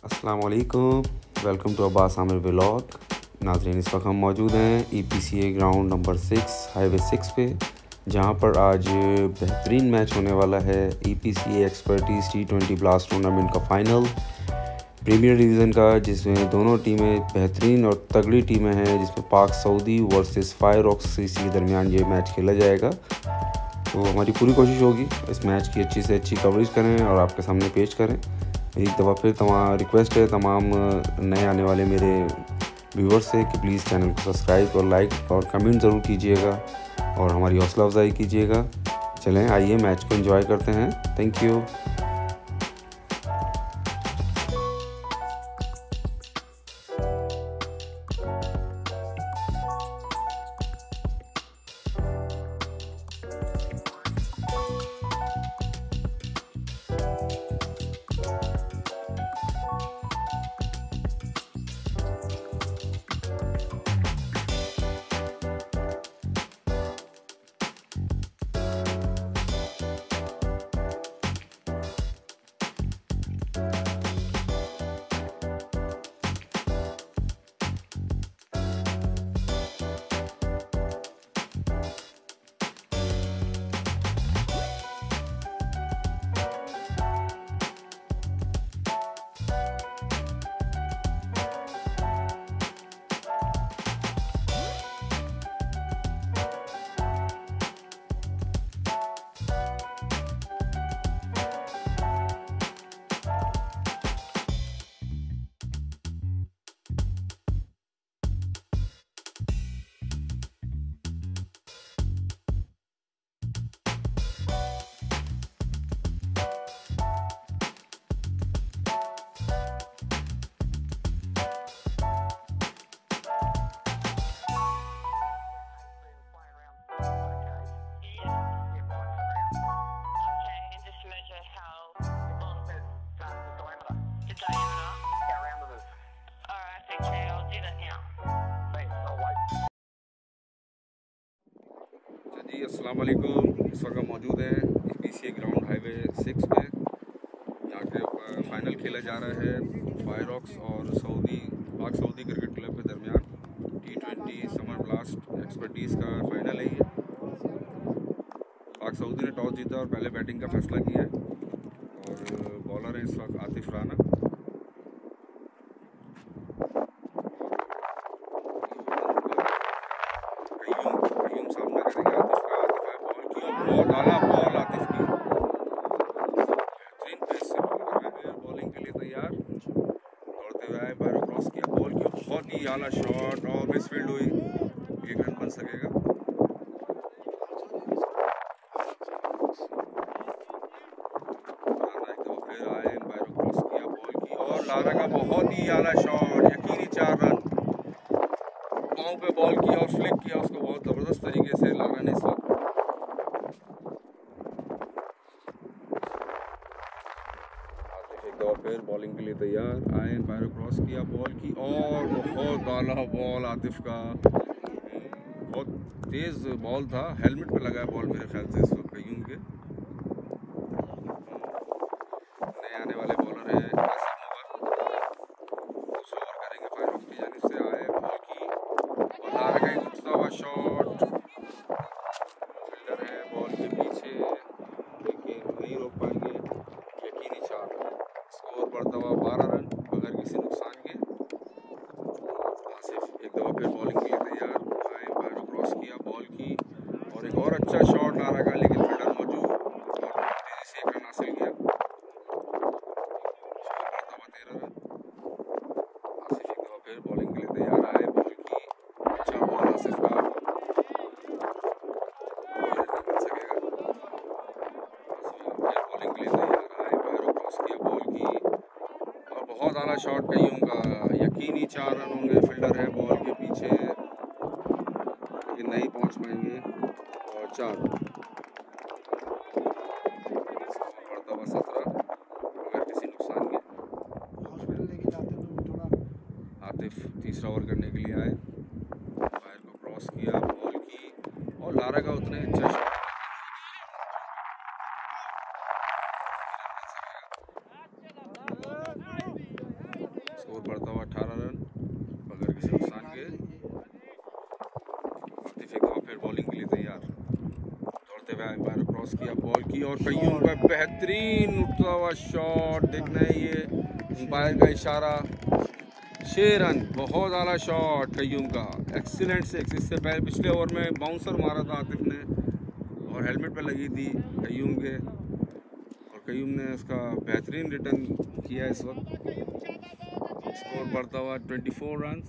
अस्सलाम वालेकुम, welcome to Abbas Aamir vlog. नाज़रीन, इस वक्त हम मौजूद हैं EPCA ग्राउंड नंबर 6 हाईवे 6 पे, जहां पर आज बेहतरीन मैच होने वाला है। EPCA expertise T20 blast tournament का फ़ाइनल प्रीमियर डिवीज़न का, जिसमें दोनों टीमें बेहतरीन और तगड़ी टीमें हैं, जिसमें पाक सऊदी वर्सेस फायरॉक्स के दरमियान ये मैच खेला जाएगा। तो हमारी पूरी कोशिश होगी इस मैच की अच्छी से अच्छी कवरेज करें और आपके सामने पेश करें। एक दफ़ा फिर रिक्वेस्ट है तमाम नए आने वाले मेरे व्यूवर्स से कि प्लीज़ चैनल को सब्सक्राइब और लाइक और कमेंट ज़रूर कीजिएगा और हमारी हौसला अफजाई कीजिएगा। चलें, आइए मैच को एंजॉय करते हैं। Thank you. जी, अस्सलाम वालेकुम। इस वक्त मौजूद है EPCA ग्राउंड हाईवे 6 पे। यहाँ के फाइनल खेला जा रहा है फायरॉक्स और पाक सऊदी क्रिकेट क्लब के दरमियान। T20 समर ब्लास्ट एक्सपर्टीज़ का फाइनल है ये। पाक सऊदी ने टॉस जीता और पहले बैटिंग का फैसला किया है और बॉलर है इस वक्त आतिफ राना। बहुत आला बॉल आतिफ की, बेहतरीन पेस से बॉल कर रहे हैं। बॉलिंग के लिए तैयार, दौड़ते हुए आए, बैरो क्रॉस किया, बॉल की बहुत ही आला शॉट और मिस फील्ड हुई। 1 रन बन सकेगा। राना एक दफा फिर आए, बैरो क्रॉस किया, बॉल की और लारा का बहुत ही आला शॉट, यकीनी 4 रन। पाँव पे बॉल किया और फ्लिक किया उसको बहुत ज़बरदस्त तरीके से लारा ने इस वक्त। फिर बॉलिंग के लिए तैयार आए, पैर क्रॉस किया, बॉल की और बहुत आला बॉल आतिफ का। बहुत तेज़ बॉल था, हेलमेट पे लगा है बॉल मेरे ख्याल से इस वक्त कयूम के। नए आने वाले बॉलर है दूसरा ओवर करेंगे फायरॉक्स की जानिब से। आए, बॉल की और लारा का एक उठता हुआ शॉट, फील्डर है बॉल के पीछे लेकिन नहीं रोक पाएंगे। यकीनी 4 रन, स्कोर बढ़ता हुआ 12 रन बगैर किसी नुकसान के। आसिफ एक दफ़ा फिर बॉलिंग के लिए तैयार आए, पैरों क्रॉस किया, बॉल की और एक और अच्छा शॉट लारा का, लेकिन फील्डर मौजूद और तेज़ी से 1 रन हासिल किया। स्कोर बढ़ता हुआ 13 रन। आसिफ एक दफ़ा फिर बॉलिंग के लिए तैयार आए, बॉल की अच्छा बॉल आसिफ का, कोई रन नहीं बन सकेगा। फिर बॉलिंग के लिए तैयार आए, पैरों क्रॉस किया, बॉल की और बहुत आला शॉट कयूम का, यकीनी 4 रन होंगे। फील्डर है बॉल के पीछे लेकिन नहीं पहुंच पाएंगे और 4 रन। स्कोर बढ़ता हुआ 17 बगैर किसी नुकसान के। आतिफ तीसरा ओवर करने के लिए आए, फायर को क्रॉस किया, बॉल की और लारा का उतने अच्छा शॉट स्कोर बढ़ता हुआ 18 रन बगैर किसी नुकसान के। आतिफ एक दफा फिर बॉलिंग के लिए तैयार, दौड़ते हुए एम्पायर क्रॉस किया, बॉल की और कयूम का बेहतरीन उठता हुआ शॉट। देखना है ये एम्पायर का इशारा, 6 रन, बहुत आला शॉट कयूम का, एक्सीलेंट सिक्स। इससे पहले पिछले ओवर में बाउंसर मारा था आतिफ ने और हेलमेट पे लगी थी कयूम के, और कयूम ने उसका बेहतरीन रिटर्न किया इस वक्त। स्कोर बढ़ता हुआ 24 रन।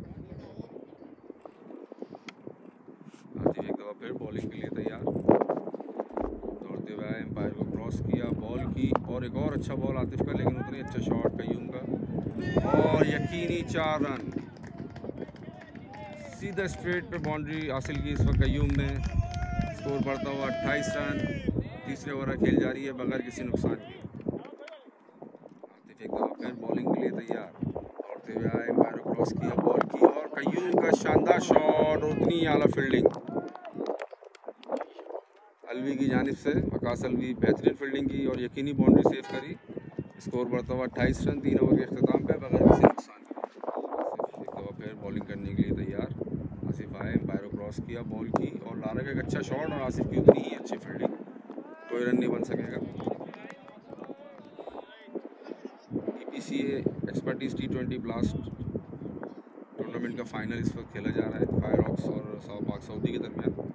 आतिफ एक दफ़ा फिर बॉलिंग के लिए तैयार, दौड़ते हुए आए, एम्पायर को क्रॉस किया, बॉल की और एक और अच्छा बॉल आतिफ का, लेकिन उतना ही अच्छा शॉट कयूम का और यकीनी 4 रन। सीधा स्ट्रेट पे बाउंड्री हासिल की इस वक्त कयूम ने। स्कोर बढ़ता हुआ 28 रन। तीसरे ओवर खेल जा रही है बगैर किसी नुकसान के। आतिफ एक दफ़ा फिर बॉलिंग के लिए तैयार, दौड़ते हुए आए, एम्पायर को क्रॉस किया, बॉल की और कयूम का शानदार शॉट, उतनी आला फील्डिंग अलवी की जानिब से। वकास अलवी बेहतरीन फील्डिंग की और यकीनी बाउंड्री सेव करी। स्कोर बढ़ता हुआ 28 रन 3 ओवर के अख्ताम पे बगैर किसी नुकसान के। आसिफ एक दफ़ा फिर बॉलिंग करने के लिए तैयार, आसिफ आए, एम्पायर को क्रॉस किया, बॉल की और लारा का एक अच्छा शॉट और आसिफ की उतनी ही अच्छी फील्डिंग, कोई रन नहीं बन सकेगा। EPCA expertise T20 blast tournament का फाइनल इस वक्त खेला जा रहा है फायर हॉक्स और पाक सऊदी के दरमियान।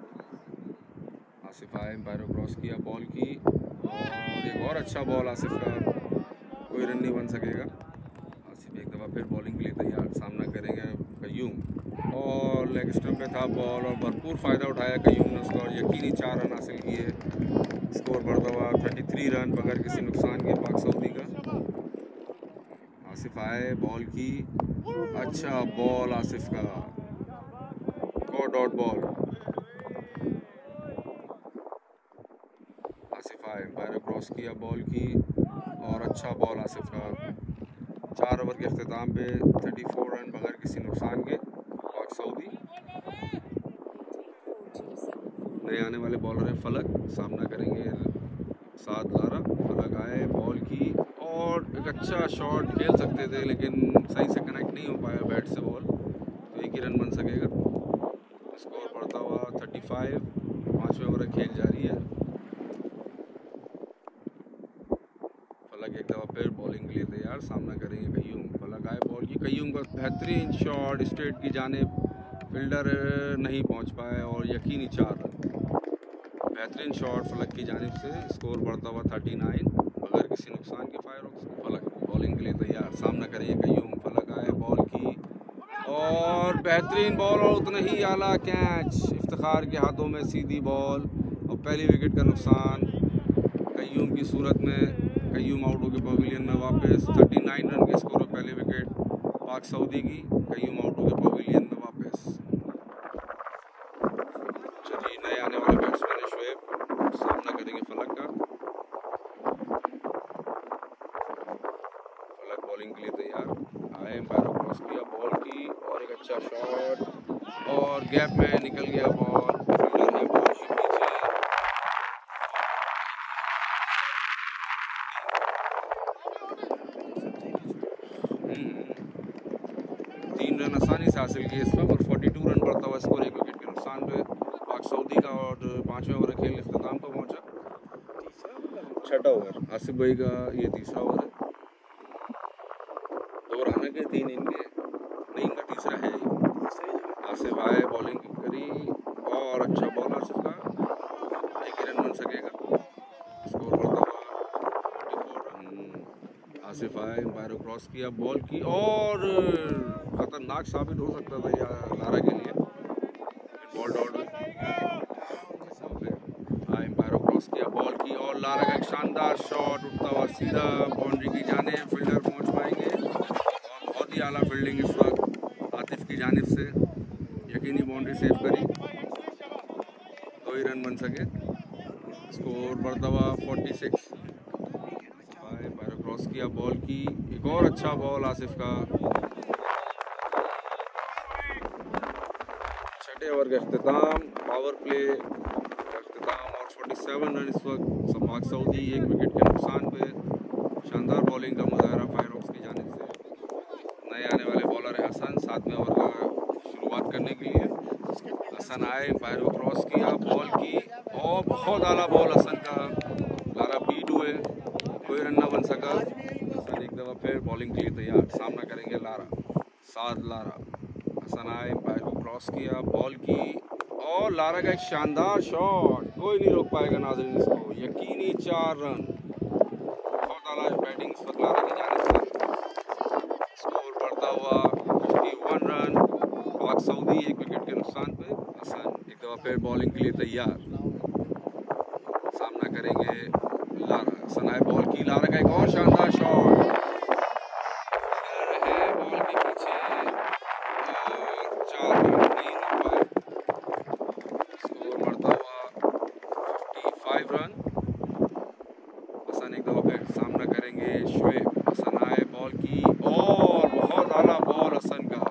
आसिफ आए, एम्पायर को क्रॉस किया, बॉल की और एक और अच्छा बॉल आसिफ का, कोई रन नहीं बन सकेगा। आसिफ एक दफ़ा फिर बॉलिंग के लिए तैयार, सामना करेंगे कयूम और लेग स्टंप पे था बॉल और भरपूर फ़ायदा उठाया कयूम ने उसका और यकीनी 4 रन हासिल किए। स्कोर बढ़ता हुआ 33 रन बगैर किसी नुकसान के पाक सऊदी का। आसिफ आए, बॉल की, अच्छा बॉल आसिफ का, डॉट बॉल। आसिफ आए, एम्पायर क्रॉस किया, बॉल की और अच्छा बॉल आसिफ का। 4 ओवर के अख्ताम पे 34 रन बगैर किसी नुकसान के पाक सऊदी। नए आने वाले बॉलर हैं फलक, सामना करेंगे साद लारा। फलक आए, बॉल की और एक अच्छा शॉट, खेल सकते थे लेकिन सही से कनेक्ट नहीं हो पाया बैट से बॉल, तो एक ही रन बन सकेगा। स्कोर बढ़ता हुआ 35, 5वें ओवर खेल जारी है। फलक एक दफ़ा फिर बॉलिंग के लिए तैयार, सामना करेंगे कयूम। फलक आए, बॉल की, कयूम का बेहतरीन शॉट स्ट्रेट की जानिब, फील्डर नहीं पहुंच पाए और यकीनी 4 रन। बेहतरीन शॉट फलक की जानिब से। स्कोर बढ़ता हुआ 39 बगैर किसी नुकसान के फायर हॉक्स। फलक बॉलिंग के लिए तैयार, सामना करेंगे कयूम। फलक आए, बॉल की और बेहतरीन बॉल और उतना ही आला कैच, इफ्तिखार के हाथों में सीधी बॉल और पहली विकेट का नुकसान कयूम की सूरत में। कयूम आउट होकर पवेलियन में वापस। 39 रन के स्कोर में पहली विकेट पाक सऊदी की, कयूम आउट होकर पवेलियन में वापस। चलिए, नए आने वाले बैट्समैन है शोएब, सामना करेंगे फलक का। फलक बॉलिंग के लिए तैयार आए, एम्पायर को क्रॉस किया, बॉल की और एक अच्छा शॉट और गैप में निकल गया बॉल, फील्डर ने बॉल की पीछे। 3 रन आसानी से हासिल किए इस वक्त और 42 रन बढ़ता हुआ स्कोर, 1 विकेट के नुकसान पे पाक सऊदी का। और 5वें ओवर खेल इख्तिताम पर पहुंचा। 6ठा ओवर आसिफ भाई का, ये 3रा ओवर है। 2 राना के 3 इनके, नहीं इनका 3रा है ये। आसिफ आए, बॉलिंग करी और अच्छा बॉल आसिफ का, 1 ही रन बन सकेगा। स्कोर बढ़ता हुआ 44 रन। आसिफ आए, एम्पायर को क्रॉस किया, बॉल की और खतरनाक साबित हो सकता था या लारा के लिए, बॉल डॉट हुई। एम्पायर को क्रॉस किया, बॉल की और लारा का एक शानदार शॉट उठता हुआ सीधा बाउंड्री की जाने, फील्डर पहुंच पाएंगे और बहुत ही आला फील्डिंग इस वक्त आतिफ की जानिब से, यकीनी बाउंड्री सेव करी, 2 ही रन बन सके। स्कोर बढ़ता हुआ 46। एम्पायर को क्रॉस किया, बॉल की, एक और अच्छा बॉल आसिफ का। 6ठे ओवर का अख्तिताम, पावर प्ले का अख्तिताम और 47 रन इस वक्त पाक सऊदी, 1 विकेट के नुकसान पे। शानदार बॉलिंग का मुजाहरा फायर हॉक्स की जानिब से। हसन आए, एम्पायर को क्रॉस किया, बॉल की और बहुत आला बॉल हसन का। लारा बीट हुए, कोई रन ना बन सका। हसन एक दफ़ा फिर बॉलिंग के लिए तैयार, सामना करेंगे लारा। साथ लारा, हसन आए, एम्पायर को क्रॉस किया, बॉल की और लारा का एक शानदार शॉट, कोई नहीं रोक पाएगा नाज़रीन इसको। यकीनी 4 रन, बहुत आला बैटिंग इस वक्त लारा की जानिब से। स्कोर बढ़ता हुआ 51 रन। पाक सऊदी एक विकेट के नुकसान पे। हसन एक दफ़ा फिर बॉलिंग के लिए तैयार, सामना करेंगे लारा। हसन आए, बॉल की, लारा का एक और शानदार शॉट है बॉल के पीछे और 4 रन नहीं हो पाए। स्कोर बढ़ता हुआ 55 रन। हसन एक दफ़ा फिर सामना करेंगे शोएब। हसन आए, बॉल की और बहुत आला बॉल हसन का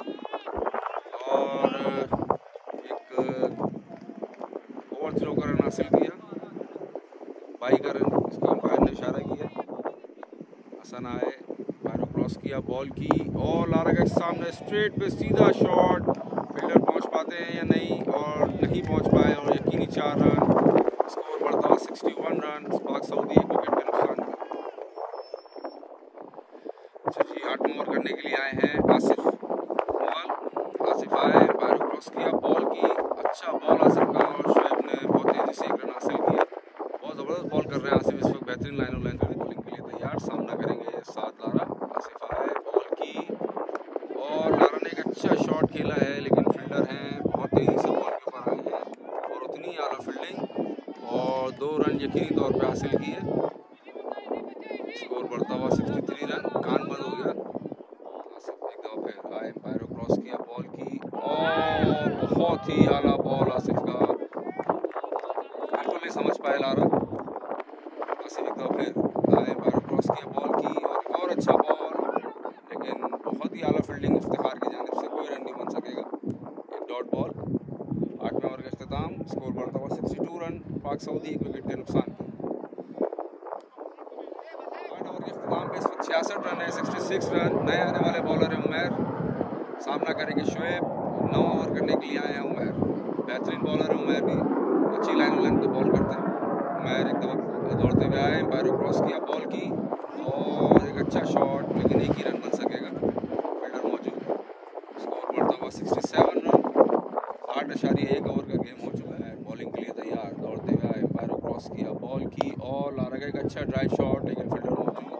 और एक ओवर थ्रो का रन हासिल किया, 22 का रन इसको अंपायर ने इशारा किया। हसन आए, अंपायर को क्रॉस किया, बॉल की और लारा के सामने स्ट्रेट पे सीधा शॉट। फील्डर पहुंच पाते हैं या नहीं, और नहीं पहुंच पाए और यकीनी 4 रन। स्कोर बढ़ता हुआ 61 रन। पाक सऊदी एक विकेट के नुकसान पर। अच्छा जी, 8वां ओवर करने के लिए आए हैं आसिफ मुगल। आसिफ आए, एम्पायर को क्रॉस किया, बॉल की, अच्छा बॉल आसिफ का और शोएब ने बहुत तेज़ी से 1 रन हासिल किया। बहुत ज़बरदस्त बॉल कर रहे हैं आसिफ इस वक्त, बेहतरीन लाइन पे बॉलिंग के लिए तैयार, सामना करेंगे साथ लारा। आसिफ आए, बॉल की और लारा ने एक अच्छा शॉट खेला है, लेकिन फील्डर हैं, बहुत तेज़ी से बॉल के ऊपर आए हैं और उतनी आला फील्डिंग और 2 रन यकीनी तौर पर हासिल किए। स्कोर बढ़ता हुआ 63 रन। कान बंद हो गया। आसिफ एक दफ़ा फिर आए, एम्पायर को क्रॉस किया, बॉल की और बहुत ही आला बॉल आसिफ का, बिल्कुल नहीं समझ पाए लारा। आसिफ एक दफ़ा फिर आए, एम्पायर को क्रॉस किया, बॉल की और एक और अच्छा बॉल, लेकिन बहुत ही आला फील्डिंग इफ्तिखार की जानिब से, कोई रन नहीं बन सकेगा। एक डॉट बॉल। 8वें ओवर का इख्तिताम। स्कोर बढ़ता हुआ 62 रन। पाक सऊदी एक विकेट के नुकसान पर। 8 ओवर के इख्तिताम पे इस वक्त 66 रन है, 66 रन। नए आने वाले बॉलर हैं उमैर, सामना करेंगे शोएब। 9 ओवर करने के लिए आए हैं उमैर, बेहतरीन बॉलर है उमैर भी, अच्छी लाइन पे बॉल करते हैं। उमैर एक दफ़ा दौड़ते हुए आए, एम्पायर को क्रॉस किया, बॉल की और एक अच्छा शॉट, लेकिन एक ही रन बन सकेगा, फील्डर मौजूद है। स्कोर बढ़ता हुआ 67 रन। 8.1 ओवर का गेम हो चुका है। बॉलिंग के लिए तैयार, दौड़ते हुए आए, एम्पायर को क्रॉस किया, बॉल की और लारा का एक अच्छा ड्राइव शॉट, लेकिन फील्डर मौजूद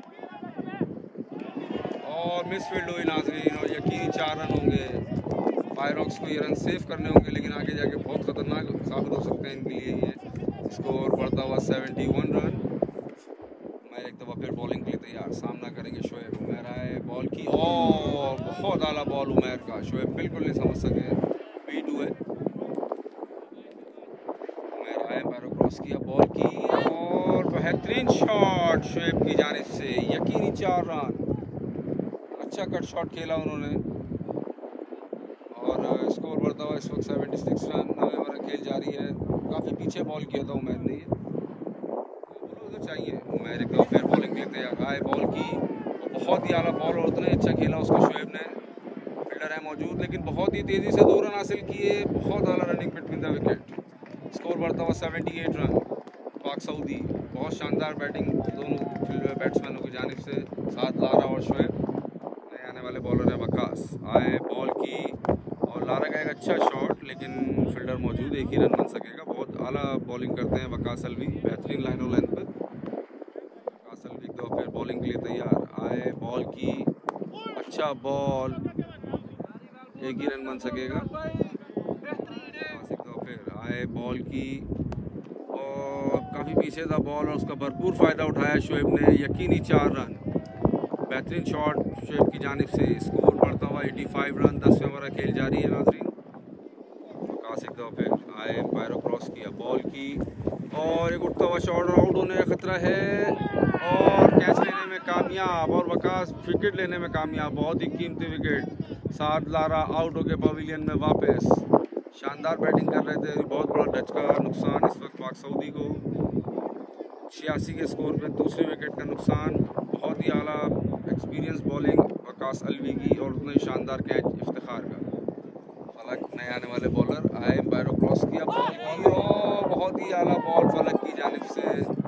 और मिस फील्ड हुई नाज़रीन, और यकीनी 4 रन होंगे। फायरॉक्स को ये रन सेव करने होंगे, लेकिन आगे जाके बहुत ख़तरनाक साबित हो सकते हैं इनके लिए ये। स्कोर बढ़ता हुआ 71 रन। मैं एक दफ़ा फिर बॉलिंग के लिए तैयार, सामना करेंगे शोएब। उमैर आए, बॉल की और बहुत आला बॉल उमैर का, शोएब बिल्कुल नहीं समझ सके, बीट हुए। उमैर आए, एम्पायर को क्रॉस किया, बॉल की और बेहतरीन शॉट शोएब की जानिब से, यकीनी 4 रन। अच्छा कट शॉट खेला उन्होंने और स्कोर बढ़ता हुआ इस वक्त 76 रन। 9 ओवर खेल जारी है। काफ़ी पीछे बॉल किया था उमैर ने, ये चाहिए। उमैर एक दफ़ा फिर बॉलिंग के लिए तैयार आए, बॉल की और बहुत ही आला बॉल और उतना ही अच्छा खेला उसको शोएब ने। फील्डर है मौजूद, लेकिन बहुत ही तेज़ी से 2 रन हासिल किए, बहुत आला running between the wicket. Score बढ़ता हुआ 78 रन। पाक सऊदी बहुत शानदार बैटिंग दोनों बैट्समैनों की जानिब से, साथ लारा और शोएब। नए आने वाले बॉलर हैं वकास। आए, बॉल की और लारा का एक अच्छा शॉट, लेकिन फील्डर मौजूद, एक ही रन बन सकेगा। बहुत आला बॉलिंग करते हैं वकास अलवी, बेहतरीन लाइन और लेंथ पर। वकास अलवी एक दफ़ा फिर बॉलिंग के लिए तैयार आए, बॉल की, अच्छा बॉल, एक ही रन बन सकेगा। एक दफ़ा फिर आए, बॉल की और काफ़ी पीछे था बॉल और उसका भरपूर फ़ायदा उठाया शोएब ने, यकीनी 4 रन। बेहतरीन शॉट शोएब की जानिब से। स्कोर बढ़ता हुआ 85 रन। 10वें ओवर खेल जारी है नाज़रीन। वकास एक दफ़ा फिर आए, एम्पायर को क्रॉस किया, बॉल की और एक उठता हुआ शॉट, आउट होने का खतरा है और कैच लेने में कामयाब और वकास विकेट लेने में कामयाब। बहुत ही कीमती विकेट। साथ लारा आउट होकर पवेलियन में वापस। शानदार बैटिंग कर रहे थे, बहुत बड़ा डच का नुकसान इस वक्त पाक सऊदी को। 86 के स्कोर पे दूसरी विकेट का नुकसान। बहुत ही आला एक्सपीरियंस बॉलिंग वकास अलवी की और उतना ही शानदार कैच इफ्तिखार का। हालांकि नए आने वाले बॉलर आए, एम्पायर क्रॉस किया, बॉल की और बहुत ही आला बॉल फलक की जानिब से।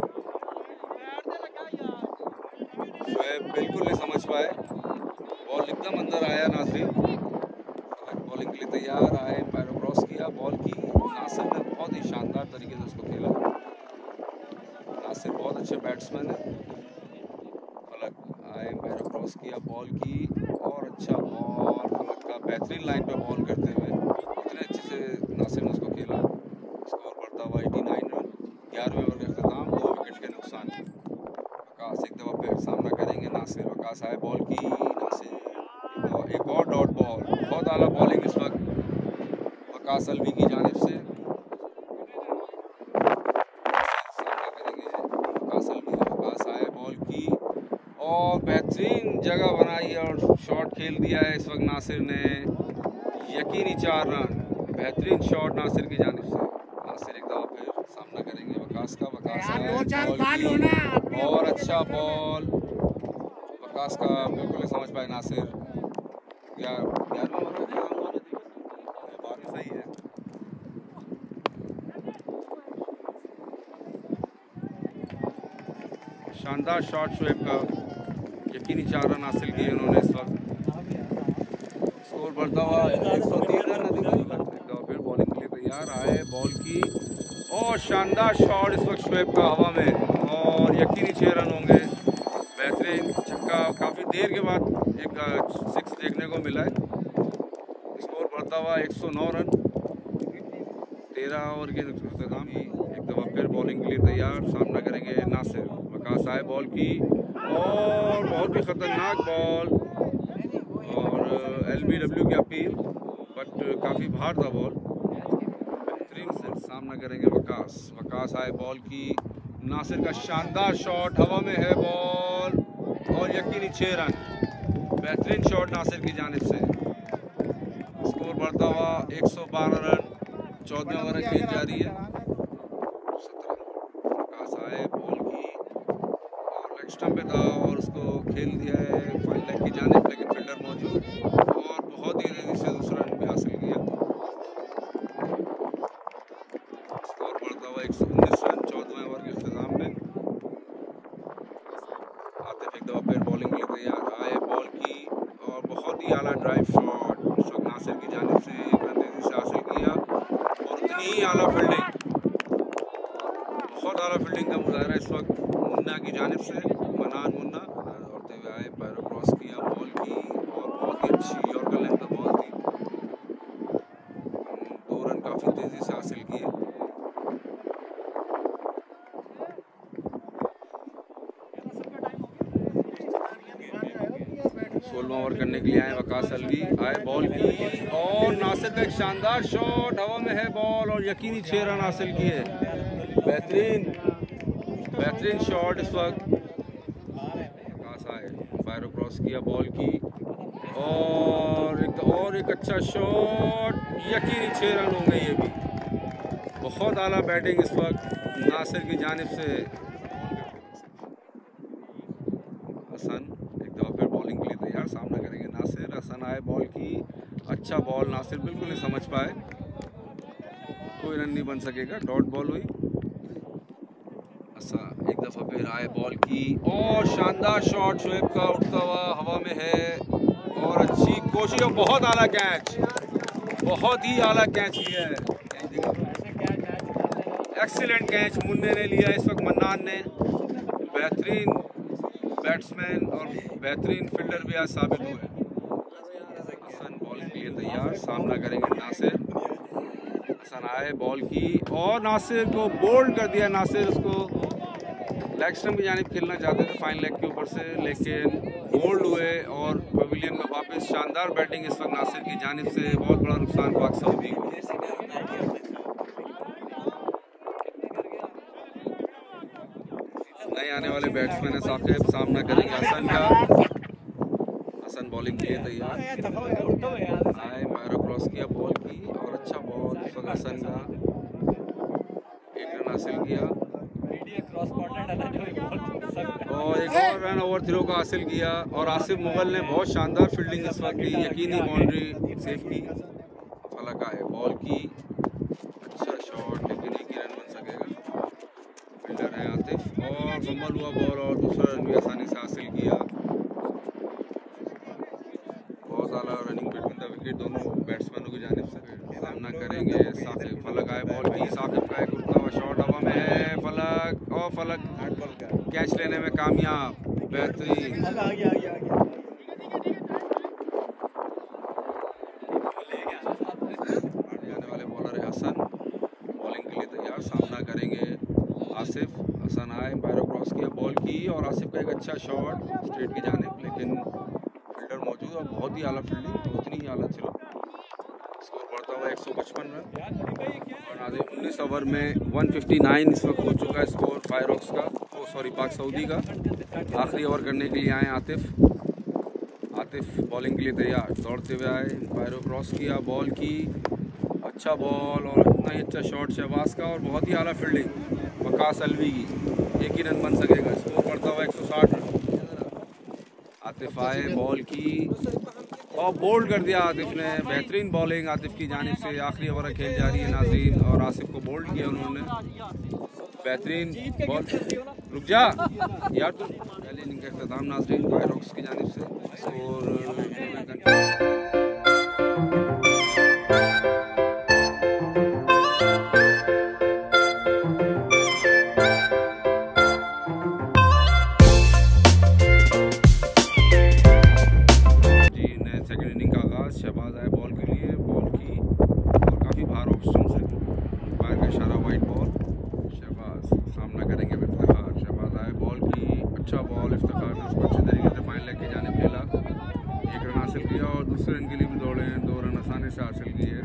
शोएब बिल्कुल नहीं समझ पाए, बॉल एकदम अंदर आया। नाजरीन फलक बॉलिंग के लिए तैयार आए, एम्पायर क्रॉस किया, बॉल की। नासिर ने बहुत ही शानदार तरीके से उसको खेला। नासिर बहुत अच्छे बैट्समैन है। फलक आए, एम्पायर क्रॉस किया, बॉल की और अच्छा बॉल फलक का, बेहतरीन लाइन पे बॉल करते हुए इतने अच्छे से नासिर ने उसको खेला। स्कोर बढ़ता हुआ 89 रन। 11वें ओवर का अख्ताम, 2 विकेट के नुकसान। वकास एक दफ़ा फिर सामना करेंगे नासिर। वकास आए, बॉल की, नासिर एक और डॉट बॉल। बहुत आला बॉलिंग इस वक्त वकास अलवी की जानिब से। सामना करेंगे वकास अलवी। वकास आए, बॉल की और बेहतरीन जगह बनाई है और शॉट खेल दिया है इस वक्त नासिर ने। यकीनी 4 रन, बेहतरीन शॉट नासिर की जानिब से। नासिर एक दफ़ा फिर सामना करेंगे वकास का। वकास आए, बॉल की और अच्छा बॉल वकास का, बिल्कुल नहीं समझ पाए नासिर। 11वें ओवर का बात सही है। शानदार शॉट शोएब का, यकीनी 4 रन हासिल किए उन्होंने इस वक्त। स्कोर बढ़ता हुआ 103 रन। फिर बॉलिंग के लिए तैयार आए, बॉल की और शानदार शॉट इस वक्त शोएब का हवा में और यकीनी 6 रन होंगे। बेहतरीन छक्का, काफ़ी देर के बाद एक 6 देखने को मिला है। स्कोर बढ़ता हुआ 109 रन। 13 ओवर के इंतजाम। एक दफ़ा फिर बॉलिंग के लिए तैयार, सामना करेंगे नासिर। वकास आए, बॉल की और बहुत ही ख़तरनाक बॉल और LBW की अपील, बट काफ़ी बाहर था बॉल। बेहतरीन से सामना करेंगे वकास। वकास आए, बॉल की, नासिर का शानदार शॉट, हवा में है बॉल और यकीनी 6 रन। बेहतरीन शॉट नासिर की जानिब से। स्कोर बढ़ता हुआ 112 रन। 14वें ओवर में खेल जारी है। वकास आए, बॉल की और लेग स्टंप पे था और उसको खेल दिया है फाइन लेग की जानिब, लेकिन फील्डर मौजूद और बहुत ही तेजी से दूसरा रन भी हासिल किया। स्कोर बढ़ता हुआ 119 रन। 14वें ओवर के इख्तिताम में आतिफ एक दफ़ा फिर बॉलिंग के लिए तैयार आए, बॉल की और बहुत ही आला ड्राइव शॉट उस वक्त नासिर की जानिब से एक रन तेजी से हासिल किया और उतनी ही आला फील्डिंग, बहुत आला फील्डिंग का मुजाहरा इस वक्त मुन्ना की जानिब से। मनान मुन्ना दौड़ते हुए आए, पैरों क्रॉस किया, बॉल की और बहुत ही अच्छी यॉर्कर लेंथ का बॉल थी। 2 रन काफ़ी तेज़ी से हासिल किए। 16वां ओवर करने के लिए आए वकास अलवी। आए, बॉल की और नासिर का एक शानदार शॉट, हवा में है बॉल और यकीनी 6 रन हासिल किए। बेहतरीन शॉट इस वक्त। वकास आए, फायर क्रॉस किया, बॉल की और एक अच्छा शॉट, यकीनी 6 रन होंगे ये भी। बहुत आला बैटिंग इस वक्त नासिर की जानिब से। हसन एक दफ़ा फिर बॉलिंग के लिए तैयार, सामना करेंगे नासिर। हसन आए, बॉल की, अच्छा बॉल, नासिर बिल्कुल नहीं समझ पाए, कोई रन नहीं बन सकेगा, डॉट बॉल हुई। हसन एक दफ़ा फिर आए, बॉल की और शानदार शॉट शोएब का उठता हुआ हवा में है और अच्छी कोशिश और बहुत आला कैच, बहुत ही आला कैच लिया है। एक्सीलेंट कैच मुन्ने ने लिया इस वक्त, मन्नान ने। बेहतरीन बैट्समैन और बेहतरीन फील्डर भी आज साबित हुए। हसन बॉलिंग के लिए तैयार, सामना करेंगे नासिर। हसन आए, बॉल की और नासिर को बोल्ड कर दिया। नासिर उसको लेग स्टंप की जानिब खेलना चाहते थे फाइन लेग के ऊपर से, लेकिन बोल्ड हुए और पवेलियन में वापस। शानदार बैटिंग इस वक्त नासिर की जानिब से। बहुत बड़ा नुकसान पाक सऊदी को। नए आने वाले बैट्समैन है साकिब, सामना करेंगे हसन का। हसन बॉलिंग के लिए तैयार आए, मायरा क्रॉस किया, बॉल की और अच्छा बॉल इस वक्त हसन का, 1 रन हासिल किया और एक और रन ओवर थ्रो का हासिल किया। और आसिफ मुगल ने बहुत शानदार फील्डिंग इस वक्त की, यकीनी बाउंड्री सेफ की। फलक आए, की, अच्छा शॉट लेकिन एक ही रन बन सकेगा। फील्डर है आतिफ और फंबल हुआ बॉल और दूसरा रन भी आसानी से हासिल किया। बहुत ज़्यादा रनिंग बिटवीन द विकेट दोनों बैट्समैनों की जानिब से। सामना करेंगे साकिब, फलक आए बॉल की, साकिब का एक उड़ता हुआ शॉट हवा में है, फलक और फलक कैच लेने में कामयाब, बेहतरीन। आने वाले बॉलर है हसन, बॉलिंग के लिए तैयार। सामना करेंगे आसिफ, हसन आए, एम्पायर क्रॉस किया बॉल की और आसिफ का एक अच्छा शॉट स्ट्रेट की जानिब, लेकिन फील्डर मौजूद और बहुत ही आला फील्डिंग, उतनी ही आला थी। स्कोर बढ़ता हुआ 155 रन और नाज़रीन 19 ओवर में 159 इस वक्त हो चुका है स्कोर फायरॉक्स का, पाक सऊदी का। आखिरी ओवर करने के लिए आए आतिफ बॉलिंग के लिए तैयार, दौड़ते हुए आए, एम्पायर क्रॉस किया बॉल की, अच्छा बॉल और इतना ही अच्छा शॉट शहबाज का और बहुत ही आला फील्डिंग वकास अलवी की, एक ही रन बन सकेगा। स्कोर बढ़ता हुआ 160 रन। आतिफ आए बॉल की और बोल्ड कर दिया आतिफ ने, बेहतरीन बॉलिंग आतिफ की जानिब से। आखिरी ओवर खेल जारी है नाज़रीन और आसिफ को बोल्ड किया उन्होंने, बेहतरीन बॉल। रुक जा यार तुम। पहले इनिंग का इख्तिताम नाज़रीन फायरॉक्स की जानिब से। स्कोर सेकंड इनिंग का आगाज़। शहबाज आए बॉल के लिए, बॉल की और काफ़ी बाहर ऑप्शन से, बाहर का इशारा वाइट बॉल। शहबाज सामना करेंगे इफ्तिखार, शहबाज आए बॉल की, अच्छा बॉल, इफ्तिखार ने उसको अच्छे तरीके से फाइनल लेग की जानिब खेला, एक रन हासिल किया और दूसरे रन के लिए भी दौड़े हैं, 2 रन आसानी से हासिल किए।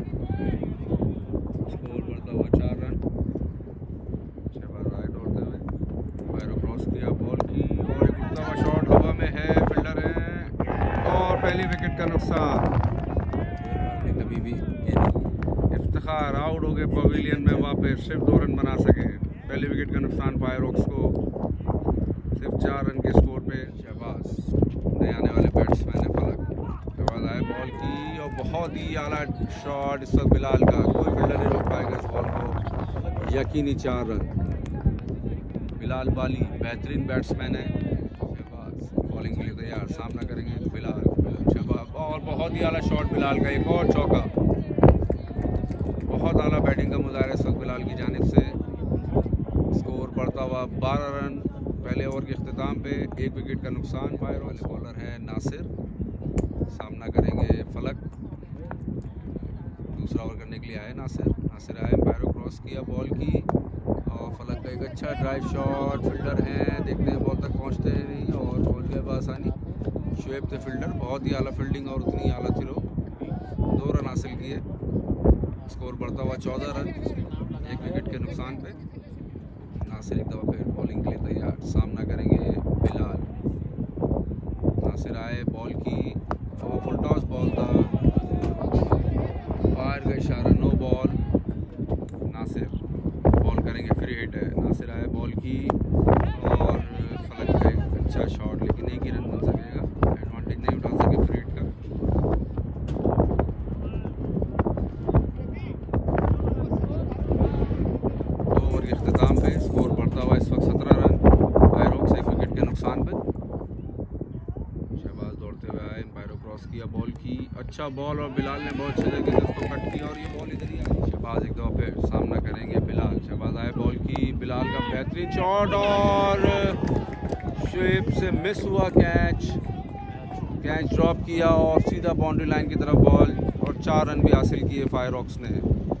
स्कोर बढ़ता हुआ 4 रन। शहबाज आए दौड़ते हुए, पैरों क्रॉस किया बॉल की और एक उड़ता हुआ शॉट हवा में है, फील्डर है और पहली विकेट का नुकसान। कभी भी इफ्तिखार आउट हो गए पवेलियन में, वापस सिर्फ 2 रन बना सके। पहले विकेट का नुकसान फायरॉक्स को, सिर्फ 4 रन के स्कोर पे। शहबाज नए आने वाले बैट्समैन है फलक, शहबाज आए बॉल की और बहुत ही आला शॉट इस वक्त बिलाल का, कोई फील्डर नहीं रोक पाएगा इस बॉल को, यकीनी 4 रन। बिलाल बाली बेहतरीन बैट्समैन है। शहबाज बॉलिंग के लिए तैयार, सामना करेंगे बिलाल, शहबाज और बहुत ही आला शॉट बिलाल का, एक और चौका। बहुत आला बैटिंग का मुजाहरा इस वक्त बिलाल की जानिब से। स्कोर बढ़ता हुआ 12 रन पहले ओवर के अख्तिताम पे, 1 विकेट का नुकसान। फायर वाले बॉलर है नासिर, सामना करेंगे फलक, दूसरा ओवर करने के लिए आए नासिर आए, एम्पायर क्रॉस किया बॉल की और फलक का एक अच्छा ड्राइव शॉट, फील्डर हैं, देखते हैं बॉल तक पहुंचते हैं नहीं और पहुंच गए बआसानी। शुएब थे फील्डर, बहुत ही आला फील्डिंग और उतनी ही आला थी लो, 2 रन हासिल किए। स्कोर बढ़ता हुआ 14 रन 1 विकेट के नुकसान पे। नासिर एक दफ़ा फिर बॉलिंग के लिए तैयार, सामना करेंगे बिलाल। नासिर आए बॉल की और फुल टॉस बॉल था, बाहर का इशारा, नो बॉल। नासिर बॉल करेंगे, फ्री हिट है। नासिर आए बॉल की और फलक का एक अच्छा शॉट, लेकिन एक ही रन बन सकेगा, एडवांटेज नहीं उठा सके फ्री हिट का। इख्तिताम पे स्कोर बढ़ता हुआ इस वक्त 17 रन, फायरॉक्स 1 विकेट के नुकसान पर। शहबाज दौड़ते हुए आए, एम्पायर क्रॉस किया बॉल की, अच्छा बॉल और बिलाल ने बहुत अच्छे तरीके से उसको कट किया और ये बॉल इधर ही आई। शहबाज एक दफ़ा फिर सामना करेंगे बिलाल, शहबाज आए बॉल की, बिलाल का बेहतरीन शॉट और शुएब से मिस हुआ, कैच ड्रॉप किया और सीधा बाउंड्री लाइन की तरफ बॉल और 4 रन भी हासिल किए फायरॉक्स ने।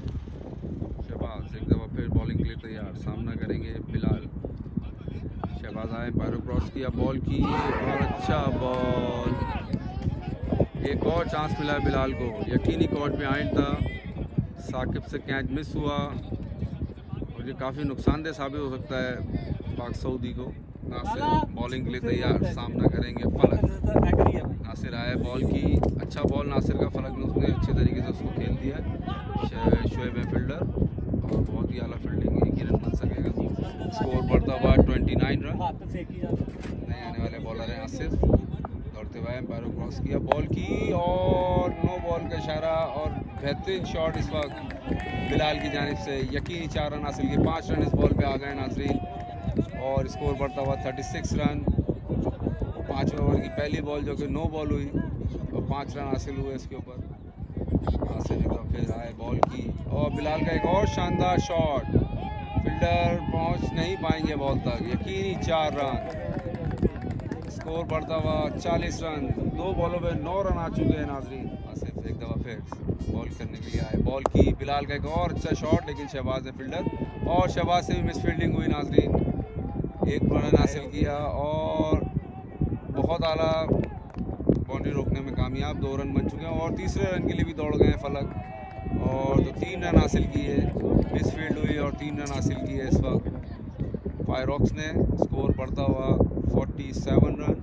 एक दफ़ा फिर बॉलिंग के लिए तैयार, सामना करेंगे बिलाल। शहबाज आए, पैरों क्रॉस किया बॉल की और अच्छा बॉल, एक और चांस मिला है बिलाल को, यकीनी कॉट बिहाइंड था, साकिब से कैच मिस हुआ और ये काफ़ी नुकसानदेह साबित हो सकता है पाक सऊदी को। नासिर बॉलिंग के लिए तैयार, सामना करेंगे फलक। नासिर आए बॉल की, अच्छा बॉल नासिर का, फलक ने उसने अच्छे तरीके से उसको खेल दिया। शुएब है फील्डर और बहुत ही आला फील्डिंग, 1 ही रन बन सकेगा। स्कोर बढ़ता हुआ 29 रन। नए आने वाले बॉलर हैं आसिफ, दौड़ते होते हुए एम्पायर को क्रॉस किया, बॉल की और नो बॉल का इशारा और बेहतरीन शॉट इस वक्त बिलाल की जानिब से। यकीनी 4 रन हासिल किए, 5 रन इस बॉल पे आ गए नाजरीन और स्कोर बढ़ता हुआ 36 रन। 5वें ओवर की पहली बॉल जो कि नो बॉल हुई और 5 रन हासिल हुए इसके ऊपर। हासिल फिर आए बॉल की और बिलाल का एक और शानदार शॉट, फील्डर पहुंच नहीं पाएंगे बॉल तक। यकीनी 4 रन, स्कोर बढ़ता हुआ 40 रन। 2 बॉलों पे 9 रन आ चुके हैं नाजरीन। आसिफ एक दफ़ा फिर बॉल करने के लिए आए, बॉल की, बिलाल का एक और अच्छा शॉट लेकिन शहबाज ने फील्डर और शहबाज से भी मिस फील्डिंग हुई नाजरीन। 1 रन हासिल किया और बहुत आला बाउंड्री रोकने में कामयाब। 2 रन बन चुके हैं और तीसरे रन के लिए भी दौड़ गए हैं फलक और तो 3 रन हासिल किए। मिस फील्ड हुई और 3 रन हासिल किए इस वक्त फायरॉक्स ने। स्कोर बढ़ता हुआ 47 रन।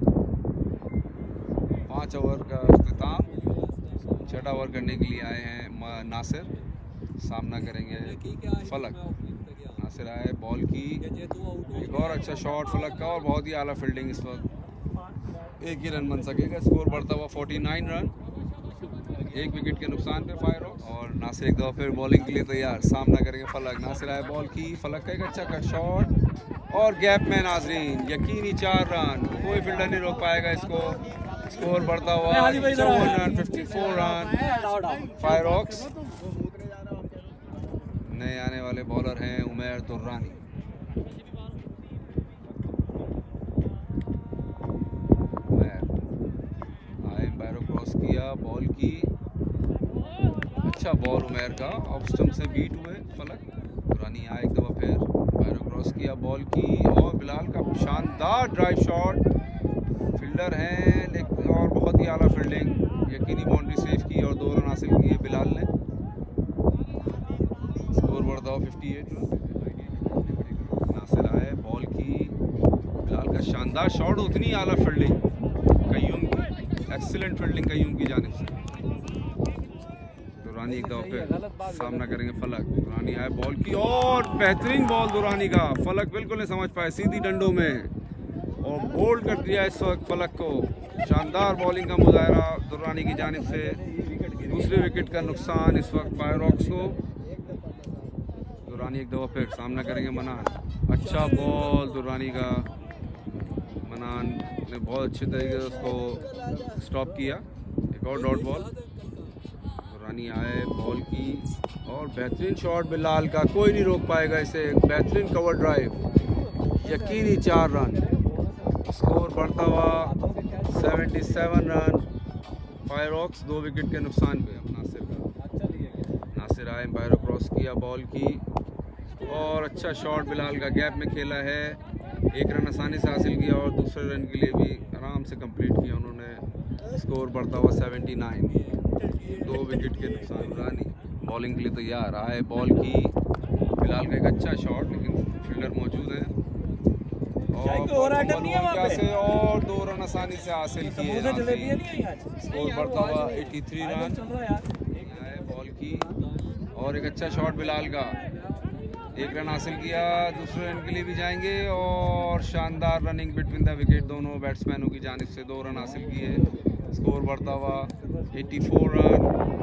5 ओवर का अख्ताम, 6वां ओवर करने के लिए आए हैं नासिर, सामना करेंगे फलक। नासिर आए, बॉल की, एक और अच्छा शॉट फलक का और बहुत ही आला फील्डिंग। इस वक्त 1 ही रन बन सकेगा। स्कोर बढ़ता हुआ 49 रन, 1 विकेट के नुकसान पे फायरॉक्स। और नासिर एक दफ़ा फिर बॉलिंग के लिए तैयार, सामना करेंगे फलक। नासिर आए, बॉल की, फलक का एक अच्छा कट शॉट और गैप में नाजरीन यकीनी 4 रन। कोई फील्डर नहीं रोक पाएगा इसको। स्कोर बढ़ता हुआ 54 रन, 54 रन फायरॉक्स। नए आने वाले बॉलर हैं उमैर दुर्रानी। क्रॉस किया, बॉल की, अच्छा बॉल उमैर का, ऑफ स्टंप से बीट हुए फलक। दुरानी आया एक दफ़ा फिर, पैरो क्रॉस किया, बॉल की और बिलाल का शानदार ड्राइव शॉट। फील्डर हैं लेकिन और बहुत ही आला फील्डिंग, यकीनी बाउंड्री सेव की और 2 रन हासिल किए बिलाल ने। स्कोर बढ़ता हुआ 58 रन। नासिर आए, बॉल की, बिलाल का शानदार शॉट, उतनी आला फील्डिंग कयूम की, एक्सीलेंट फील्डिंग कयूम की जानिब से। दुरानी एक दफ़ा फिर सामना करेंगे फलक। दुरानी आए, बॉल की और बेहतरीन बॉल दुरानी का, फलक बिल्कुल नहीं समझ पाए, सीधी डंडों में और बोल्ड कर दिया इस वक्त फलक को। शानदार बॉलिंग का मुजाहरा दुरानी की जानिब से। दूसरे विकेट का नुकसान इस वक्त फायरॉक्स को। दुरानी एक दफ़ा फिर सामना करेंगे मनान। अच्छा बॉल दुरानी का, मनान ने बहुत अच्छे तरीके से उसको स्टॉप किया। एक और डॉट बॉल। दुरानी आए, बॉल की और बेहतरीन शॉट बिलाल का, कोई नहीं रोक पाएगा इसे। बेहतरीन कवर ड्राइव, यकीनी 4 रन। स्कोर बढ़ता हुआ 77 रन फायरॉक्स, 2 विकेट के नुकसान पे नासिर का। नासिर आए, पैरो क्रॉस किया, बॉल की और अच्छा शॉट बिलाल का, गैप में खेला है। 1 रन आसानी से हासिल किया और दूसरे रन के लिए भी आराम से कंप्लीट किया उन्होंने। स्कोर बढ़ता हुआ 79, 2 विकेट के नुकसान। रानी बॉलिंग के लिए तैयार आए, बॉल की, बिलाल का एक अच्छा शॉट लेकिन फील्डर मौजूद है और 2 रन आसानी से हासिल किए। स्कोर बढ़ता हुआ 83 रन। आए, बॉल की और एक अच्छा शॉट बिलाल का, 1 रन हासिल किया, दूसरे रन के लिए भी जाएंगे और शानदार रनिंग बिटवीन द विकेट दोनों बैट्समैनों की जानिब से। 2 रन हासिल किए। स्कोर बढ़ता हुआ 84 रन।